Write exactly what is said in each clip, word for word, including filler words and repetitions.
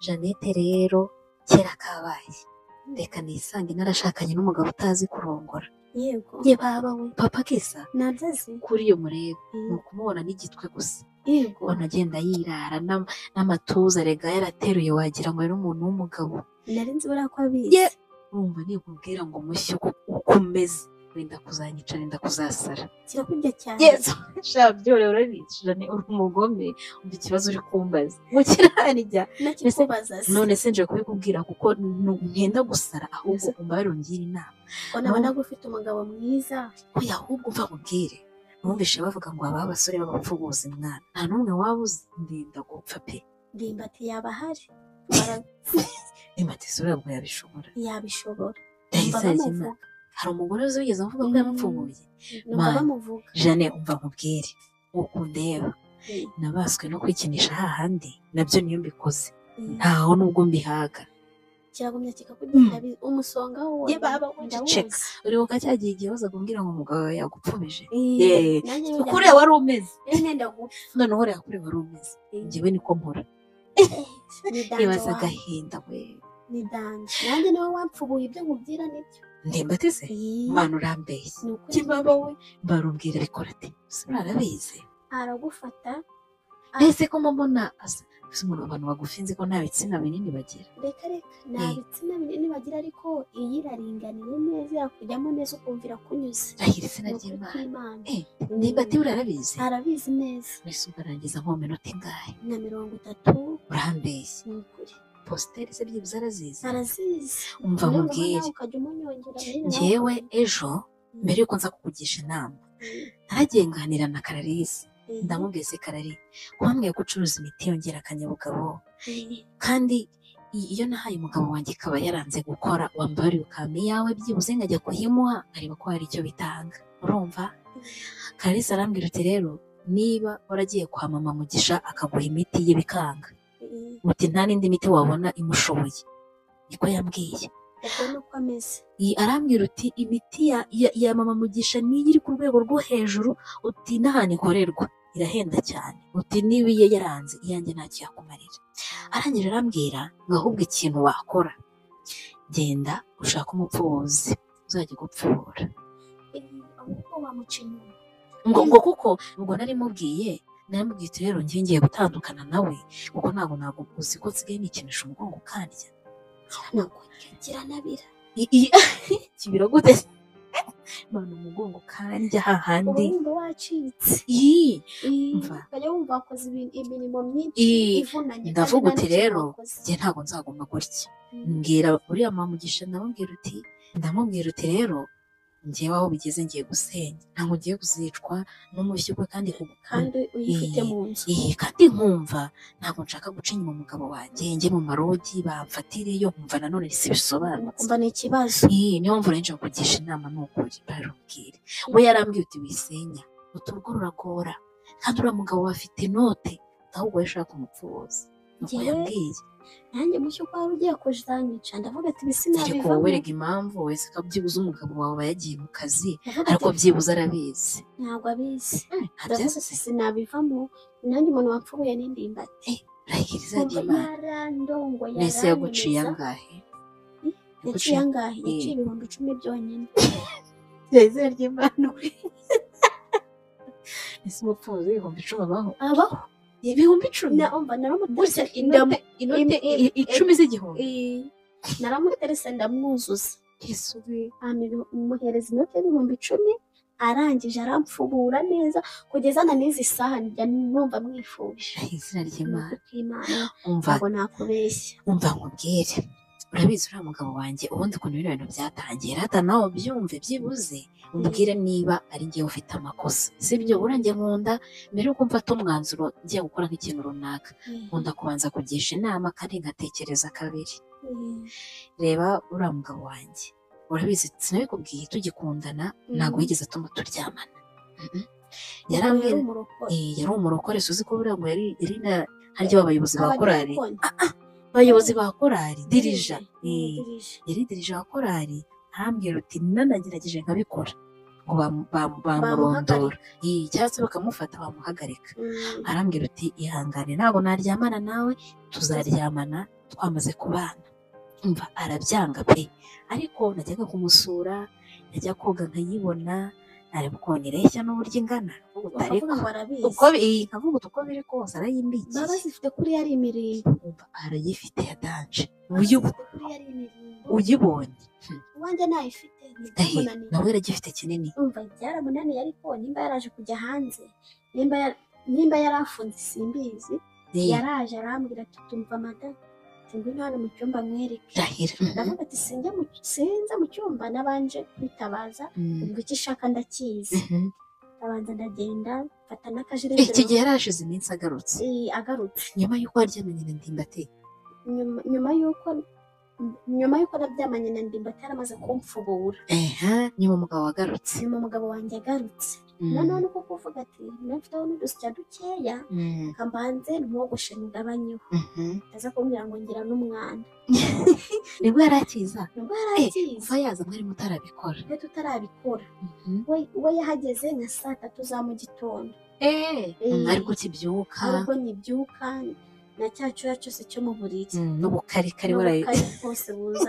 Jeannette rero kera kabaye reka nisange narashakanye n'umugabo utazi kurongora. Yego. Ye baba we papa kisa Nabyazi. kuri iyo mureba ni ukumubona n'igitwe gusa. Yego. Wanagenda yirara n'amatuza rega yarateruye wagira ngo ari umuntu w'umugabo. Nari nzi buriya ko abizi. Urumva nikubwira ngo mushyo ukomeze wenda kuzanyica wenda kuzasara. Kirakurya cyane. Yes. Shabyo rero urabica ni uri umugome umva ikibazo uri kumbaza. Mukiranijya. Nakikubaza. None se nje kubikubwira kuko nkenda gusara ahubwo umba barongira inama. Ko nabona gufite umugabo mwiza. Oya ahubwo umva mubwire. Numvishe bavuga ngo aba basore babapfubuza mwana. Nta numwe wabuze ndinda gupfa pe. Ndimbati yaba hari. Ndimbati sura bwo yabishobora. Yabishobora. Ndahise hari umugore wigeze avuga ko yamupfubuye. Numva bamuvuga. Jane umva nkubwire. Uko ndeba. Nabaswe no kwikinisha hahandi nabyo niyo mbikoze. Ntaho nubwo mbihaga. Kiragumya kikakugenda umusonga wo. Ye baba wiceka. Uri ukacyagiye igihoza kumbwira ngo umugabo yagupfubije. Eh. Kure wari umeze. Nenda gupfa. None hore yakure wari umeze. Ngiwe niko mpora. Nibaza gahinda we. Ni danje. Nanjye nawe wapfubuye ibyo nkubwira nibyo. Ndimbati se? Manu urambeshye. Kibaba we barumbwira bikora ati. Sibarabizi. Aragufata. Ese ko mbona asa umuntu abantu bagufinze ko nta bitsina binini bagira. Reka reka nta bitsina binini bagira ariko iyi iraringaniye neza yakujyamo neza ukumvira kunyuze. Rahira izina ry'Imana. Eh, Ndimbati urarabizi? Arabizi neza. Mbese ugarangiza nko minota ingahe? Na mirongo itatu. Urambeshye. Ni ukuri. Posteri se byibuze arazizi? Arazizi. Umva mubwire. Njyewe ejo mbere yuko nza kukugisha inama naragiye nganira na Clarisse. Ndamubwiye se Karari kwambwiye ko ucuruza imiti yongera akanyabugabo kandi iyo nahaye umugabo wanjye kaba yaranze gukora wambari ukame yawe byibuze ngajya kuhimuha areba ko hari icyo bitanga. Urumva? Clarisse arambwira uti rero niba waragiye kwa mama Mugisha akaguha imiti y'ibikanga uti nta n'indi miti wabona imushoboye. Niko yambwiye. Uko ameze. Iyi arambwira uti imiti ya, ya, ya mama Mugisha niyo iri ku rwego rwo hejuru uti n'ahantu ikorerwa irahenda cyane uti niba iye yaranze iyanjye ntacyo yakumarira. Arangije arambwira ngo ahubwo ikintu wakora genda ushaka umupfubuzi uzajya gupfubura. Ahubwo wamuca inyuma. Ngo ngo kuko ubwo nari mubwiye naramubwiye uti rero njye ngiye gutandukana nawe kuko ntabwo ntabwo uzi ko nsigaye nikinisha umugongo kandya. Ntabwo kiranabira. Kibira gute? Mana umugongo kandya hahandi. Urumva wacitse. Ii. Umva. Kajya wumva wakoze imirimo myinshi ivunanye. Ndavuga uti rero njye ntabwo nzagomba gutya. Mbwira uriya mama Mugisha ndamubwira uti ndamubwira uti rero njyewe aho bigeze ngiye gusenya ntabwo ngiye kuzicwa n'umushyukwe kandi kandi uyifite mu nzu. Iyi kandi nkumva ntabwo nshaka guca inyuma umugabo wanjye njye mu marogi bamfatireyo nkumva nanone si bisobanutse. Umva ni ikibazo. Iyi niyo mvura nje kugisha inama n'ukuri barubwire. We yarambwiye uti wisenya uturwo ruragora kandi uriya mugabo bafite inote ahubwo yashaka umupfubuzi. Nuko yambwiye. Nanjye mushyuko wari ugiye kuzanyica ndavuga ati bisina bivamo. Ariko werega impamvu wese kabyibuza umugabo wawe yagiye mu kazi ariko byibuza arabizi. Ntabwo abizi. Ndavuga ati sinabivamo nanjye umuntu wapfubuye n'Indimbati. Rahiriza ry'Imana. Nese yaguciye angahe? Yaciye angahe? Yaciye ibihumbi icumi byonyine. Rahiriza ry'Imana. Nese umupfubuzi ibihumbi icumi abaho? Abaho. Ibihumbi icumi na umva naramuterese inote inote icumi z'igihumbi. Naramuterese ndamwuzuza. Yesu we amuhereza inote y'ibihumbi icumi arangije arampfubura neza kugeza na n'izi saha njya numva mwifuje. Izina ry'Imana. Umva ngo nakubeshya. Umva nkubwire. Urabizi uriya mugabo wanjye ubundi ukuntu bino bintu byatangiye rata nawe byumve byibuze umbwire niba ari njyewe ufite amakosa sibyo urangiye nkunda mbere yuko mfata umwanzuro ngiye gukora nk'ikintu runaka nkunda kubanza kugisha inama kandi ngatekereza kabiri. Reba uriya mugabo wanjye urabizi sinabikubwiye tugikundana ntabwo yigeze atuma turyamana. Yarambwiye yari umurokore suzi ko buriya ngo yari yari na harya abayobozi ba korari abayobozi ba korari dirija yari dirija wa korari arambwira uti nanagerageje nkabikora ngo bamurondora cyangwa se bakamufata bamuhagarika. Arambwira uti ihangane ntabwo naryamana nawe tuzaryamana twamaze kubana umva arabyanga pe ariko najyaga kumusura najya koga nkayibona nareba ukuntu ireshya n'uburyo ingana bakavuga ngo arabizi uko bi- nkavuga uti uko biri kose arayimbikiye baba zifite kuri yari imirimbo umva arayifite ya danje uyu zifite kuri yari imirimbo uyibonye uwanjye ntayifite ahe ntibyamunaniye nawe yaragifite kinini umva byaramunaniye ariko nimba yaraje kujya hanze nimba ya- nimba yari afunze simbizi Eh, yaraje arambwira ati tumva mada ngwino hano mu cyumba mwereke Rahira ndavuga ati sinjya mu sinza mu cyumba nabanje kwitabaza Mm, ubwo icyo ishaka ndakizi mhm. ndabanza ndagenda mfata Eh, n'akajirekere iki gihe yari hashize iminsi agarutse Eh, agarutse nyuma y'uko waryamanye na ndimbati nyuma nyuma y'uko nyuma y'uko nabyamanye na ndimbati yaramaze kumfubura eha nyuma umugabo wagarutse nyuma umugabo wanjye agarutse Mm, noneho nuko kuvuga ati nafiteho n'udusya dukeya mm, kambanze ntimwogoshe mugabanyeho mhm. aza kumbwira ngo ngira n'umwanda nibwo yari akiza nibwo Eh, yarakize kuva yaza mwari mutarabikora twe tutarabikora Mhm. we we yahageze nka saa tatu za mu gitondo Eh, Eh, mm, ariko ukibyuka aribwo nyibyuka na cya cyuya cyose cyo mu buriri mm, n'ubukarikari waraye n'ubukari bwose buza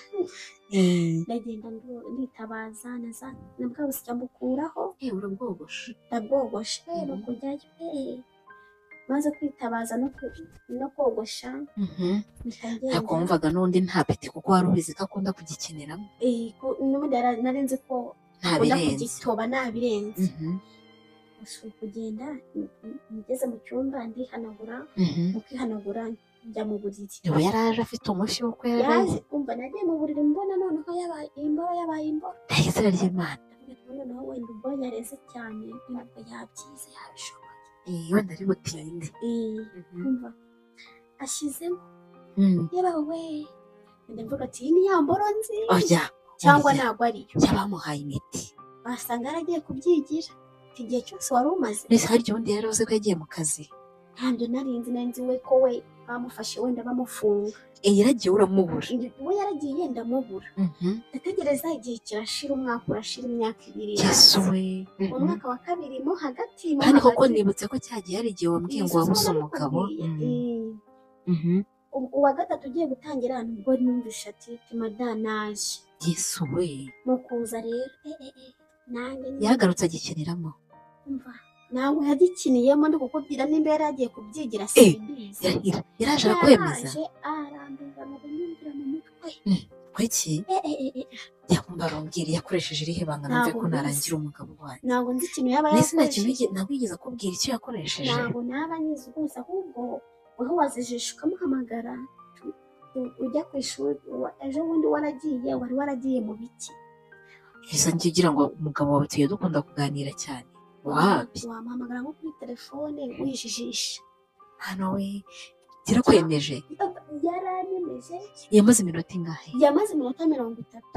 Eh, ndagenda ndu- nditabaza naza na bwa busya mbukuraho eh, urabwogosha ndabwogoshe Mhm. no kujyayo eh. maze kwitabaza no ku- no kogosha Mhm. mpita ariko ngenda wumvaga n'undi nta peti kuko wari ubizi ko akunda kugikiniramo Eh, ku- n'ubundi yara- nari nzi ko nta akunda birenze kugitoba nabirenze Mhm, gusa kugenda n- n- ngeze mu cyumba ndihanagura mhm. mu kwihanagura njya mu buriri ubu yari aje afite umushyi w'uko yari yaje umva nagiye mu buriri mbona noneho yabaye imboro yabaye imboro azi izina ry'imana ndavuga ati noneho wenda ubwo yareze cyane ntabwo yabyize yabishoboye Eh, wenda ari butinde Eh, Mhm. umva ashyizemo Mm. yebawe ndavuga ati iyi ni ya mboro nzi oya cyangwa oya. ntabwo ariyo yabamuhaye imiti wasanga yaragiye kubyigira iki gihe cyose wari umaze mbese harya ubundi yari azi ko yagiye mu kazi ntabyo nari nzi nari nzi we ko we bamufashe wenda bamufunga Eh, yaragiye uramubura we yaragiye yenda amubura Mhm. ndategereza igihe kirashira umwaka urashira imyaka ibiri yesu we mu mwaka wa kabiri mo hagati mo kandi koko hagati nibutse ko cyagiye hari igihe wambwiye ngo wabuze umugabo Mm. Mhm. uwa gatatu ugiye gutangira nubwo numvishe ati timada naje yesu we mu kuza rero eh, eh, eh, nanjye nyine yagarutse agikiniramo umva ntabwo yagikiniyemo ndi kukubwira nimba yari agiye kubyigira Eh, simbizi yarahira yaraje arakwemeza yaraje arambwira ngo binyumvira mu mutwe kuki Eh, eh, eh, eh, yakumva arambwira yakoresheje irihe banga numve Ntabwo ko mbizi. narangira umugabo wanjye ntabwo nzi ikintu yaba mbese nta kintu yakoresheje yigeze- ntabwo yigeze akubwira icyo yakoresheje ntabwo naba nyizi rwose ahubwo wowe wazijisha ukamuhamagara tu- tu- ujya ku ishuri wa- ejo bundi waragiye wari waragiye mu biki gusa njye ugira ngo umugabo wawe tugiye dukunda kuganira cyane wapi wamuhamagara nko kuri telefone wijijisha hano we kirakwemeje yaranyemeje yamaze iminota ingahe yamaze iminota mirongo itatu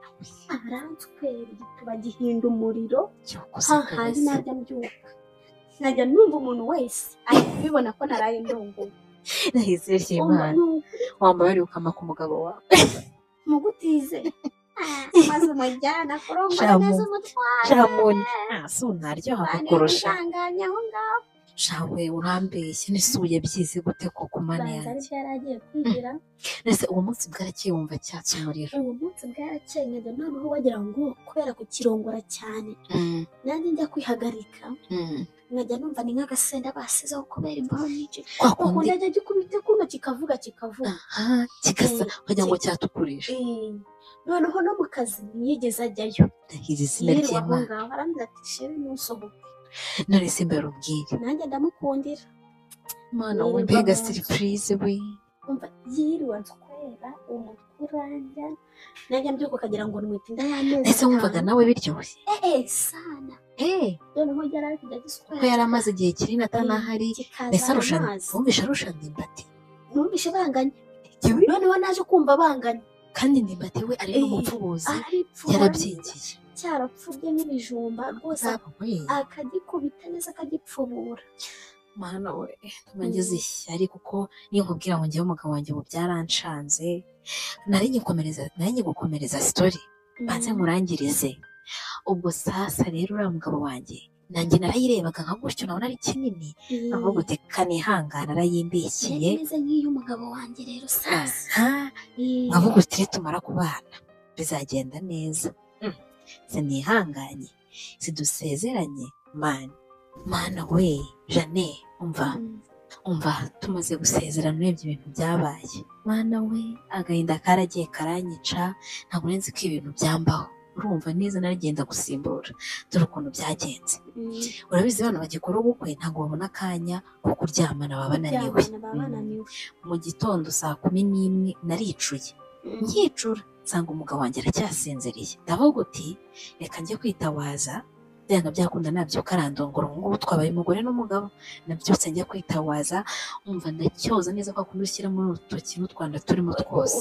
aranswera igituba gihinda umuriro cyokoze hahandi najya mbyuka nkajya numva umuntu wese ari kubibona ko naraye ndongoye nahise ry'imana wambaye wari ukama ku mugabo wawe mugutize maze umujyana kurongora Shamu. neza umutware shamoni ntaso ntaryoha kukurusha ntanganya aho ngaho shawe urambeshye n'isuye byize gute koko mana banza yanjye aribyo yari agiye kwigira nese uwo munsi bwarakeye wumva cyatse umuriro uwo munsi bwarakeye nkajya noneho wagira ngo kubera kukirongora cyane Mm, nanjye njya kwihagarika mm. nkajya numva ni nk'agasenda basizeho kubera imboro nyinshi kwa kuko kundi ndajya gikubita kuno kikavuga kikavuga aha kigasa Eh, wagira ngo ki- cyatukurisha Eh, noneho no mu kazi ntiyigeze ajyayo ndahize izina yirirwa aho ry'imana ngaho arambwira ati sheri nusohoke none se mbere ubwire nanjye ndamukundira mana we Yirirwa mbega mu nzu. siripurize we umva yiriwe nswera umutwe uranja nanjye mbyuka ukagira ngo nwite inda y'amezi ese wumvaga atanu. nawe biryoshye eh sana eh noneho yari ari kujya ko giswera yari amaze igihe kinini atanahari kikaza mbese arusha amazi wumvishe arusha ndimbati numvishe banganya noneho naje kumva banganya kandi ndimbati we ari Eh, n'umupfubuzi aripfuba yarabyigiye cyarapfubye n'ibijumba rwose Zaba we akagikubita neza akagipfubura mana we nageze ishyari kuko niyo nkubwira ngo njyewe umugabo wanjye ubu byaranshanze nari nyikomereza nari nyigukomereza sitori banze nkurangirize ubwo sasa rero uriya mugabo wanjye nanjye narayirebaga nka gutyo nabona ari kinini avuga uti kanihangana arayimbikiye meze nk'iy'umugabo wanjye rero sasa avuga uti tumara kubana bizagenda neza sinihanganye sidusezeranye mana mana we Jane umva umva tumaze gusezerana urebye ibintu byabaye mana we agahinda karagiye karanyica ntabwo nzi ko ibintu byambaho urumva neza naragenda gusimbura dore ukuntu byagenze urabizi abana bagikora ubukwe ntabwo babona akanya ko kuryamana baba bananiwe mu gitondo saa kumi n'imwe naricuye nkicura nsanga umugabo wanjye aracyasinziriye ndavuga uti reka njye kwitawaza byanga byakunda nabyuka arandongora ubu ngubu twabaye umugore n'umugabo nabyutse njya kwitawaza umva ndacyoza neza ko akunda ushyiramo urutoki n'utwanda turimo twose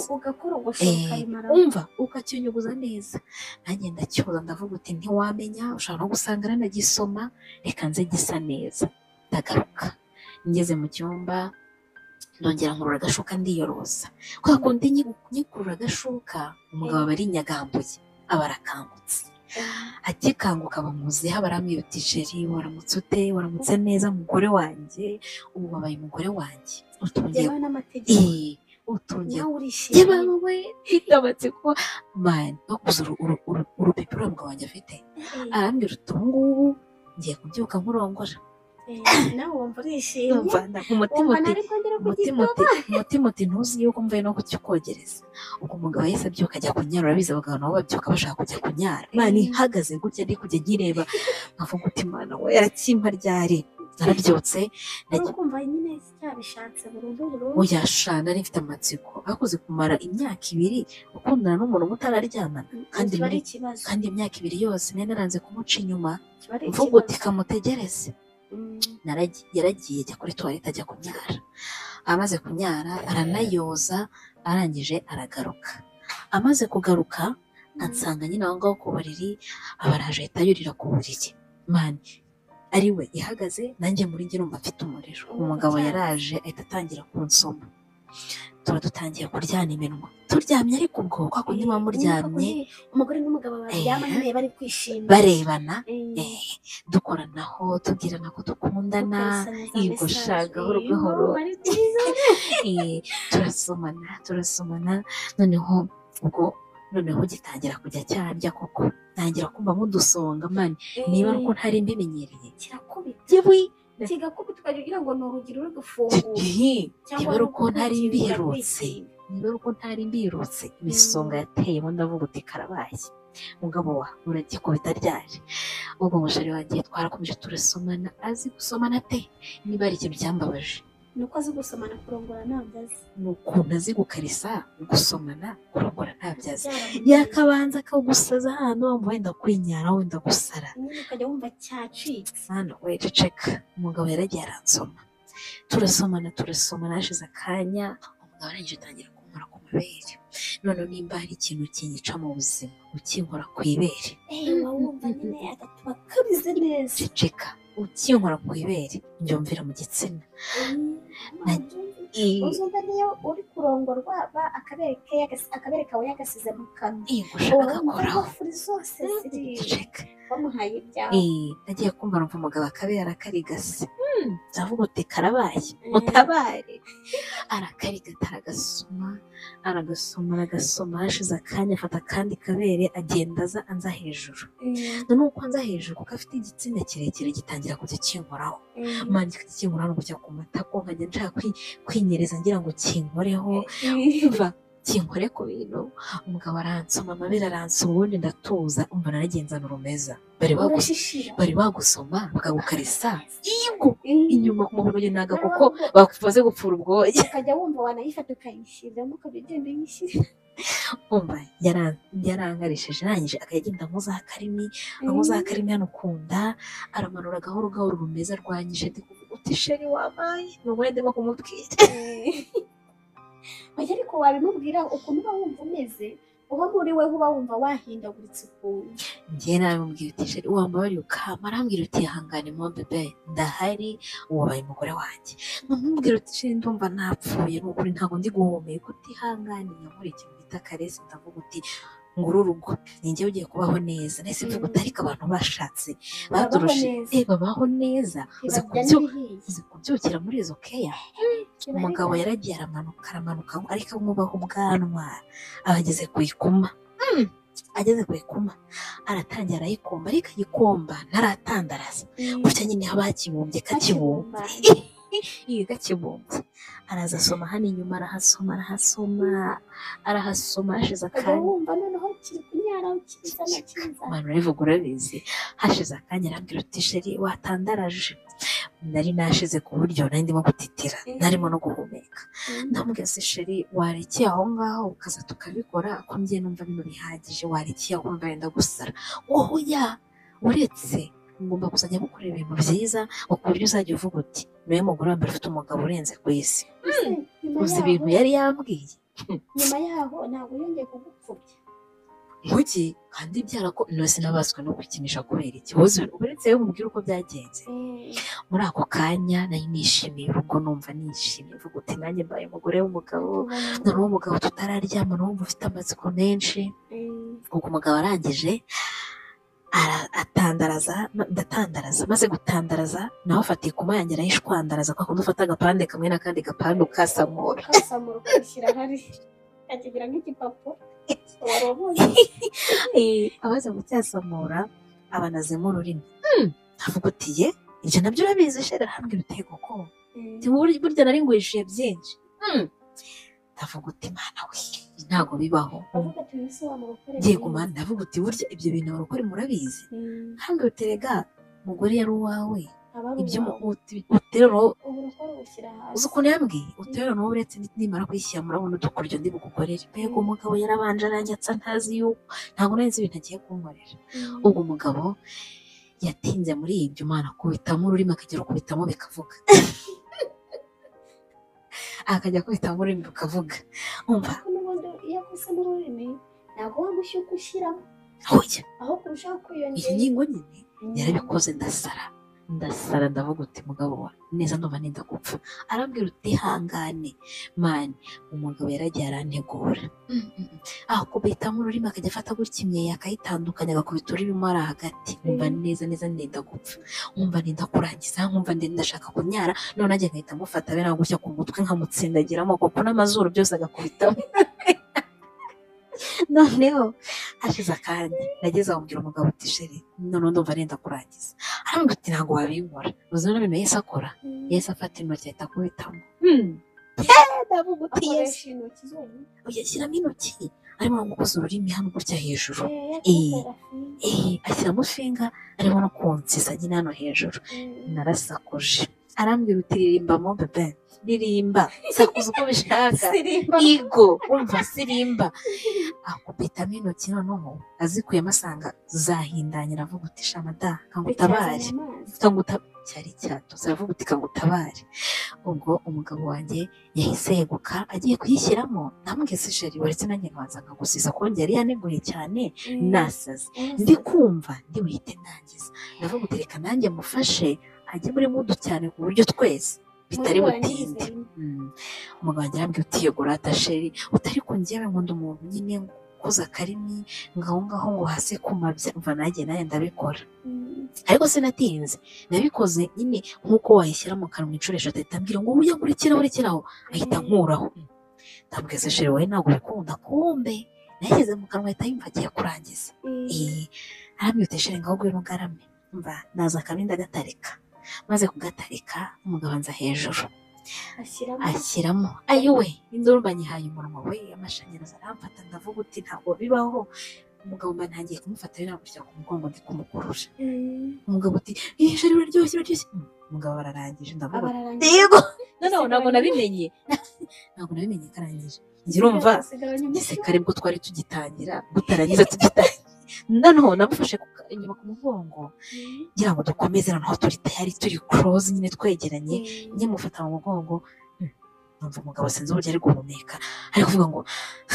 umva ukacyunyuguza neza nanjye ndacyoza ndavuga uti ntiwamenya ushobora no gusanga aranagisoma reka nze gisa neza ndagaruka ngeze mu cyumba ndongera nkurura agashuka ndiyorosa kwa kundi nyikurura agashuka umugabo aba ari nyagambuye aba arakangutse akikanguka bamuziha baramwibutsa ijeri waramutse ute waramutse neza mugore wanjye ubu wabaye umugore wanjye utungiye eh utungiye yeba we itabatse ko man bakuze urupipuro umugabo wanjye afite arambwira utungubu ngiye kubyuka nkurongora nawe wumva urishimye umvana umutima umutima umutima uti ntuzi yuko mvuye no kucyukogereza ubwo umugabo yahise abyuka ajya kunyara urabizi abagabo nabo babyuka bashaka kujya kunyara imana ihagaze gutya ndi kujya nkireba nkavuga uti imana we yarakimpa ryari narabyutse kumva nyine cyabishatse burundu burundu uyashana nari mfite amatsiko akoze kumara imyaka ibiri ukundana n'umuntu mutararyamana kandi muri kandi imyaka ibiri yose nari naranze kumuca inyuma mvuga uti kamutegereze yaragiye ajya kuri tuwarete ajya kunyara amaze kunyara aranayoza arangije aragaruka amaze kugaruka ansanga nyine aho ngaho ku buriri aba araje ahita yurira ku buriri mani ari we ihagaze nanjye muri njye numva mfite umuriro umugabo yaraje ahita atangira kunsoma tuba dutangiye kuryana iminwa turyamye ariko ubwo kwa kundi muba muryamye umugore n'umugabo baryamanye bari kwishima barebana dukoranaho tubwirana ko dukundana yego gahoro gahoro turasomana turasomana noneho ubwo noneho gitangira kujya cyarya koko ntangira kumva nk'udusonga mani niba ari uko ntari mbimenyereye kirakubita kigakubita ukagira ngo ni urugi ruri gufungura niba ari uko ntari mbiherutse niba ari uko ntari mbirutse imisonga yateyemo ndavuga uti karabaye mugabo wa uragikubita ryaje ubwo mushari wanjye twarakomeje turasomana azi gusomana te niba ari ikintu cyambabaje nuko azi gusomana kurongora ntabyo azi nukuntu azi gukarisa gusomana kurongora ntabyo azi yakabanza akagusaza ahantu wumva wenda kwinyara wenda gusara nyine ukajya wumva cyacitse hano we ceceka umugabo yaragiye aransoma turasomana turasomana hashize akanya umugabo arangije atangira kunkora ku mabere none nimba hari ikintu kinyica mu buzima ukinkora ku ibere eee wumva nyine agatuba kabize neza ceceka ukinkora ku ibere mbyumvira mu gitsina uzumva niyo uri kurongorwa ba akabere kawe yagasize mu kanwa ushaka koraho furi zose ziri bamuhaye ibyawe nagiye kumva numva umugabo akabere arakarigase ndavuga uti karabaye mutabare arakarigata aragasoma aragasoma aragasoma hashize akanya afata akandi kabere agenda aza anza hejuru noneho uko anza hejuru kuko afite igitsina kirekire gitangira kujya kinkoraho manje kinkoraho no kujya ku matako nkajya nshaka kwinyereza ngira ngo kinkoreho umva kinkore ku bintu umugabo aransoma amabere aransoma ubundi ndatuza umva naragenzana urumeza bari bagusoma bakagukarisa yego inyuma ku mubiri naga kuko bakumaze gupfura ubwoya ukajya wumva wanayifata ukayishyiramo ukajya ugenda uyishyira umva yarangarishije arangije akagenda nko za karimi nko za karimi hano ukunda aramanura gahoro gahoro urumeza rwanyije ndi kuvuga uti sheri wabaye nubwo ndimo kumubwira oya ariko wabimubwira ukuntu uba wumva umeze uba muri we uba wumva wahindaguritse ukuntu njye nabimubwira uti sheri wambabariye ukama arambwira uti ihangane mo bebe ndahari wabaye umugore wanjye nkamubwira uti sheri ndumva napfuye ni ukuri ntabwo ndi guhumeka utihangane nyamura ikintu bita karesi ndavuga uti ngo uru rugo ni njye ugiye kubaho neza nahise mvuga uti ariko abantu bashatse babaho baturushe neza eh babaho neza uzi ntibajya kubyu n'ibihiye uzi kubyukira muri izo keya umugabo yaragiye aramanuka aramanuka ariko amwubaha ubwanwa abageze ku ikuma Mm. ageze ku ikuma aratangira arayikomba ariko ayikomba ntaratandaraza gutya nyine haba hakibumbye kakibumbye iyi gakibumbye araza asoma hano inyuma arahasoma arahasoma arahasoma hashize ukajya akanya wumva noneho kiri kunyara ukizana kizana abantu urabivuga urabizi hashize akanya arambwira uti sheri watandaraje nari nashize ku buryo nari ndimo gutitira narimo no guhumeka ndamubwira se sheri warekeye aho ngaho ukaza tukabikora ko njye numva bino bihagije warekeye aho wumva wenda gusara wowe ya uretse ngomba kuzajya gukora ibintu byiza ku buryo uzajya uvuga uti niwe mugore wa mbere ufite umugabo urenze ku isi uzi ibintu yari yambwiye nyuma yaho ntabwo yongeye kugupfubya nkuki kandi byarako nose nabaswe no kwikinisha kubera iki wowe uretse yo mubwira uko byagenze muri ako kanya nari nishimiye urugo numva nishimiye mvuga uti nanjye mbaye umugore w'umugabo noneho umugabo tutararyama n'uwumva ufite amatsiko menshi ubwo umugabo arangije atandaraza ndatandaraza maze gutandaraza nawe afatiye ku yanjye arayishwandaraza kwa kundi ufata agapande kamwe n'akandi gapande ukasamura ukasamura ukashyira hari akagira nk'igipapuro abaza gucyasamura abanazemo ururimi avuga uti ye ibyo nabyo urabizi shera hambwira uteye koko burya nari ngwishuye byinshi ndavuga uti mana we ntabwo bibaho yego mana ndavuga uti burya ibyo bintu abarokore murabizi hambwira uti rega umugore yari uwawe ibyo uterero uzi ukuntu yambwiye uterero n'uwo uretse nimara kwishyira murabona udukoryo ndi bugukorere mbega umugabo yarabanje aranyatsa ntazi yuko ntabwo nari nzi ibintu agiye kunkorera ubwo umugabo yatinze muri ibyo umwana akubitamo ururimi akagera ukubitamo bikavuga akajya akubitamo ururimi rukavuga umva iyo akuse n'ururimi ntabwo wamushye uko ushyiramo aho kurushaho kwiyongera iyi ngingo nyine yarabikoze ndasara ndasara ndavuga uti mugabo wa neza ndumva nenda gupfa arambwira uti hangane mani umugabo yaragiye arantegura akubitamo ururimi akajya afata gutya imyeyo akayitandukanya agakubita ururimi ari hagati nkumva neza neza ndenda gupfa nkumva ndenda kurangiza nkumva ndenda ndashaka kunyara none ajya agahita amufata abe nagushya ku mutwe nkamutsindagiramo kuko n'amazuru byose agakubitamo noneho hashize akanya nageze aho mbwira umugabo uti sheri none ndumva nenda kurangiza arambwira uti ntabwo wabinkora uzi n'ibintu yahise akora yahise afata intoki ahita akubitamo ndavuga uti yesi uyashyiramo intoki arimo no gukoza ururimi hano gutya hejuru ashyiramo finga arimo no kunsiza nyine hano hejuru narasakuje arambwira uti ririmbamo bebe ririmba sakuza uko bishaka igo umva sirimba akubitamo intoki noneho azikuyemo asanga zahindanye aravuga uti shamada kangutabare kangutabare cyari cyatose aravuga uti kangutabare ubwo umugabo wanjye yahise yeguka agiye kuyishyiramo namwese sheri waretse nanjye nkabanza nkagusiza kuko yari yaneguye cyane nasaze ndi kumva ndi buhite ndangiza ndavuga uti reka nanjye mufashe ajye muri mudu cyane ku buryo twese bitari butinde umugabo wanjye arambwira uti yego rata sheri utari ku njyewe ngo ndi umuntu nyine ukoze akarimi ngaho ngaho ngo hasi kumabya mva nanjye nawe ndabikora ariko sinatinze nabikoze nyine nk'uko wayishyira mu kanwa inshuro eshatu ahita ambwira ngo ujya nkurikiraho urekeraho ahita nkuraho ndabweze sheri wowe ntabwo ubikunda kumbe nayishyize mu kanwa ahita yumva agiye kurangiza arambwira uti sheri ngaho ngwino ugarame mva naza akabindi agatarika maze kugatarika umugabo anza hejuru ashyiramo ayiwe induru banyihaye umunwa we amashanyarazi aramfata ndavuga uti ntabwo bibaho umugabo mba ntangiye kumufata rero nagushyira ku mugongo ndi kumukurusha umugabo uti iyi sheri uraryoshye uraryoshye umugabo ararangije ndavuga yego noneho ntabwo nabimenye ntabwo nabimenye ko arangije ngira umva ese kare bwo twari tugitangira gutarangiza tugitangira noneho namufashe inyuma ku mugongo ngira ngo dukomeze noneho turi tayari turi close nyine twegeranye njye mufata mu mugongo numva umugabo sinzi uburyo ari guhumeka ari kuvuga ngo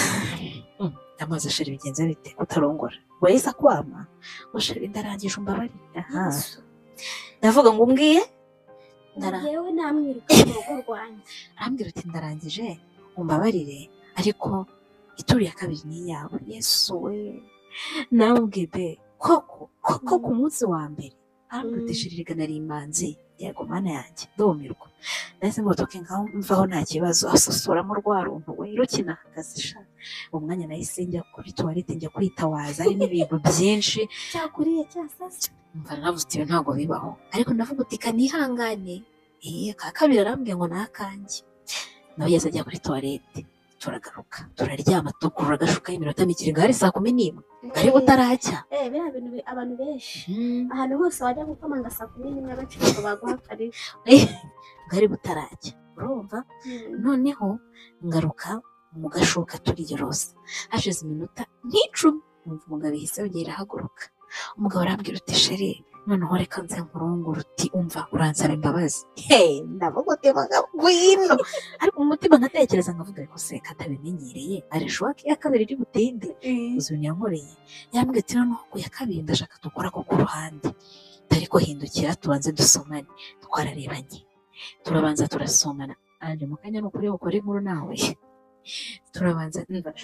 amazi sheri bigenze bite utarongora wahise akwama ngo sheri ndarangije umbabarire aha ndavuga ngo umbwiye yewe namwiruka mu rugo rwanjye arambwira uti ndarangije umbabarire ariko ituru ya kabiri ni iyawe. Yesu we, nawe bwebe koko koko ku munsi wa mbere arambutishiriraga nari imanzi, yego mana yanjye ndumirwa. Nahise ngo toke ngaho mvaho nta kibazo, asosoramo rwa runtu we rukina akazisha. Umwanya nahise njya kuri toilette njya kwitawaza, hari n'ibintu byinshi cyakuriye cyasase. mva navuze uti ntabwo bibaho, ariko ndavuga uti kanihangane. Eh ka kabiri arambwiye ngo nakanjye. Nawe yese ajya kuri toilette, turagaruka turaryama tukurura agashuka y'iminota mike, ngari saa kumi n'imwe ngari butaracya. Eh biriya bintu abantu benshi ahantu hose wajya gukomanga saa kumi n'imwe bacika baguha kare ngari butaracya, urumva. Noneho ngaruka mu gashuka turiyorosa, hashize iminota nk'icumi umva umugabo yahise yongera ahaguruka. Umugabo arambwira uti sheri, noneho reka nze nkurongora, uti umva uransaba imbabazi. Hey, ndavuga uti mugabo ngwino, ariko mu mutima nkatekereza nkavuga ariko se katabimenyereye arishuwa ko iya kabiri iri butinde uzuni yankoreye. Yambwiye ati noneho ku ya kabiri ndashaka dukora ko ku ruhande, ariko hindukira tubanze dusomane. Twararebanye turabanza turasomana, anje mu kanya no kuri ukore inkuru nawe. Turabanza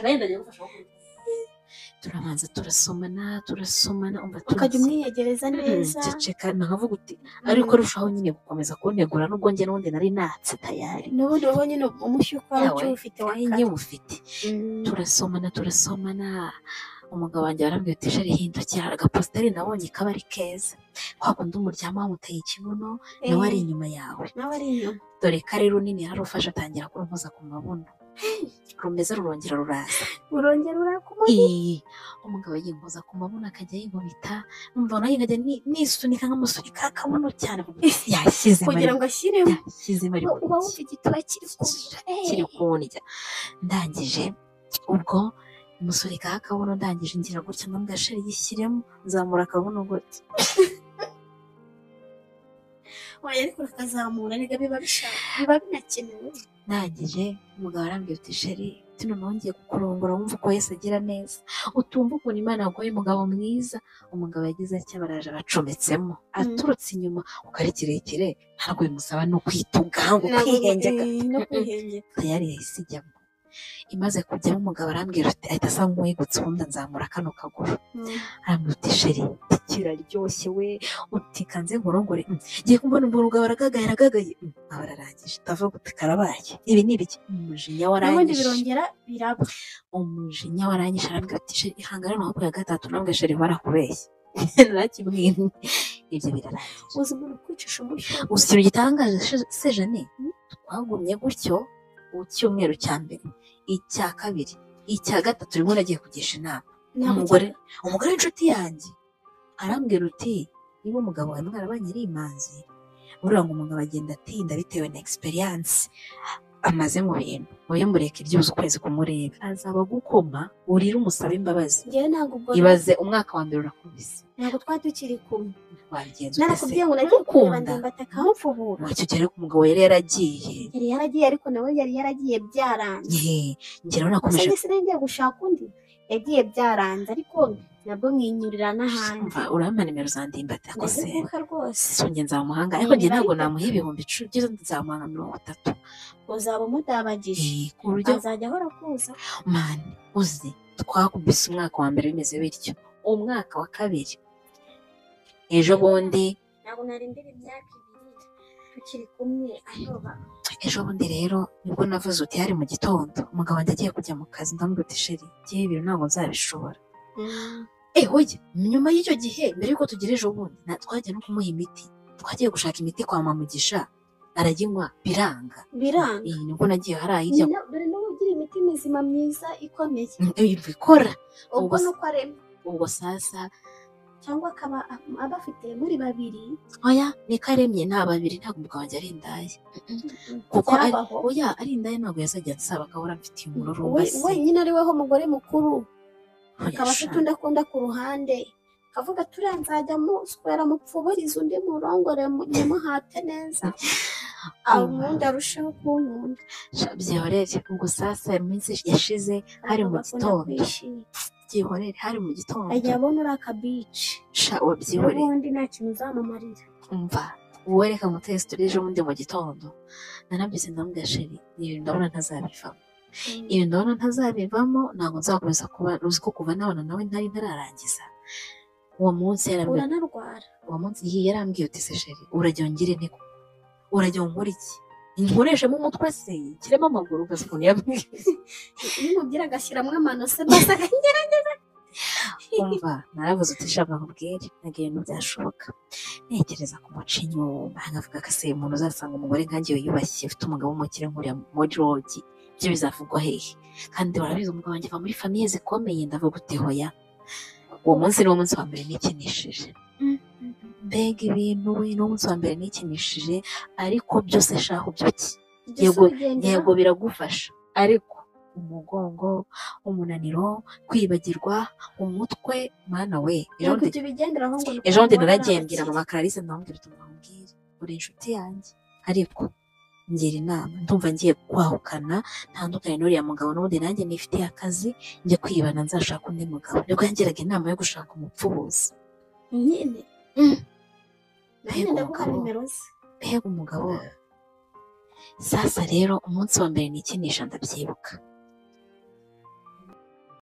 turabanza turasomana turasomana umva ukajya umwiyegereza neza ceceka, nkavuga uti ariko arushaho nyine gukomeza kuntegura, nubwo njye n'ubundi nari natse tayari, n'ubundi wowe nyine umushyuka wacyo ufite wakanye ufite. Turasomana turasomana, umugabo wanjye arambwira uti sheri hindukira, agaposteri nabonye kaba ari keza, kwa kundi umuryama wamuteye ikibuno nawe ari inyuma yawe, nawe ari inyuma, dore kari runini yarufasha atangira kurumpoza ku mabuno, rumeze rurongera ruraza urongera urakumwe. Umugabo yimpoza ku mabuno akajya yinkubita, numva nayo nkajya nisunika nkamusunika akabuno cyane yashyize kugira ngo ashyiremo, yashyize mari uba wumva igituba kiri kiri kundya. Ndangije ubwo musurika akabuno, ndangije ngira gutya ndambwira sheri yishyiremo, nzamura akabuno gutya waya ariko ukazamura niga biba bishaka biba binakenewe. Ndangije umugabo arambwira uti sheri tino nongeye kukurongora wumva uko Yesu agira neza, utumva ukuntu Imana yaguhaye umugabo mwiza. Umugabo yagize atya baraje abacometsemo, aturutse inyuma uko ari kirekire ntabwo bimusaba no kwituga ngo kwihengeka no kwihengeka, tayari yahise ijyamo. Imaze kujyamo umugabo arambwira uti ahita asa nk'uwigutse, ubundi nzamura kano kaguru. Arambwira uti sheri kiraryoshye we, uti kanze nkurongore. Ngiye kumbona umuntu umugabo aragagaye aragagaye, aba ararangije ndavuga uti karabaye ibi ni ibiki. Umujinya warangije birongera biraba, umujinya warangije arambwira uti sheri ihangane naho ku ya gatatu. Nambwira sheri barakubeshye narakimwimye, ibyo birarangiye. uzi umuntu kwicisha umushyo, uzi ikintu gitangaje se Jane, twagumye gutyo icyumweru cya mbere, icya kabiri, icya gatatu rimwe nagiye kugisha inama. Umugore umugore w'inshuti yanjye arambwira uti niba umugabo wawe mwarabanye ari imanzi, buriya ngo umugabo agenda atinda bitewe na experience amaze mu bintu, wowe mureke ibyuzi ukwezi kumureba, azaba gukoma urire umusaba imbabazi. Njyewe ntabwo ubwo ibaze umwaka wa mbere urakubise, ntabwo twari tukiri kumwe, wabigenza narakubwiye ngo nagiye kureba ndimbati akamupfubura. Wacyo cyane ko umugabo yari yaragiye yari yaragiye ariko nawe yari yaragiye byaranze. ngera nakomeje gusa ngiye gushaka undi yagiye byaranze, ariko nabwo mwinyurira n'ahandi. urampa nimero za ndimbati akose rwose songe nzamuhanga, ariko njye ntabwo namuha ibihumbi icumi byiza, nzamuhanga mirongo itatu. uzaba umudabagije ku buryo azajya ahora kuza. mani uzi twakubise umwaka wa mbere bimeze bityo, umwaka wa kabiri ejo bundi ntabwo narindira imyaka ibiri tukiri kumwe ayoba. ejo bundi rero nibwo navuze uti hari mu gitondo umugabo wanjye agiye kujya mu kazi, ndamubwira uti sheri igihe ibintu ntabwo nzabishobora. Eh hoye nyuma y'icyo gihe mbere yuko tugira ejo bundi twagiye no kumuha imiti, twagiye gushaka imiti kwa Mamugisha araginywa biranga biranga. iyi nibwo nagiye harayijya dore n'ubu ugira imiti mizima myiza ikomeye ibikora ubwo nuko arema. ubwo sasa cyangwa akaba abafite muri babiri. oya ni karemye nta babiri, ntabwo umugabo wanjye ari indaya kuko oya ari indaya ntabwo yazajya ansaba agahora mfitiye umururumba se wenyine ari weho mugore mukuru, akaba afite undi akunda ku ruhande, akavuga turiya nzajya muswera mupfuburize undi murongore muhate neza ubundi arushaho kunkunda. byihorere ubwo sasa iminsi yashize hari mu gitondo, byihorere hari mu gitondo ajya abona uri akabici sha wabyihorere ubundi nta kintu uzamumarira. umva wowe reka mutesi turi ejo bundi mu gitondo, nanabyise ndamubwira sheri ibintu ndabona ntazabivamo, ibi ndabona ntazabivamo ntabwo nzakomeza kuba uzi ko kuva nabona nawe ntari ntararangiza uwo munsi yarambwiye uranarwara uwo munsi yarambwiye uti se sheri urajya ngire ntiko urajya nkora iki nkoreshemo umutwe se kiremo amaguru ugaze ukuntu yabwiye iyo umubwira agashyiramo amano se bose akagerageza umva naravuze uti shaka nkubwire ntabwo ibintu byashoboka ntekereza ku muca inyuma nkavuga ko se umuntu uzasanga umugore nkanjye wiyubashye ufite umugabo w'umukire nkuriya muri rogi ibyo bizavugwa hehe kandi barabizi umugabo wanjye ava muri famiye zikomeye ndavuga uti hoya uwo munsi ni wo munsi wa mbere nikinishije mbega ibintu we ni umunsi wa mbere nikinishije ariko byose shaho byuki yego yego biragufasha ariko umugongo umunaniro kwibagirwa umutwe mwana we ejo ndi naragendera mama Clarisse ndamubwira uti mwambwire uri inshuti yanjye ariko ngira inama ndumva ngiye kwahukana ntandukanye n'uriya mugabo n'ubundi nanjye nifitiye akazi njye kwibana nzashaka undi mugabo nibwo yangiraga inama yo gushaka umupfubuzi nyine mbega umugabo mbega umugabo sasa rero umunsi wa mbere nikinisha ndabyibuka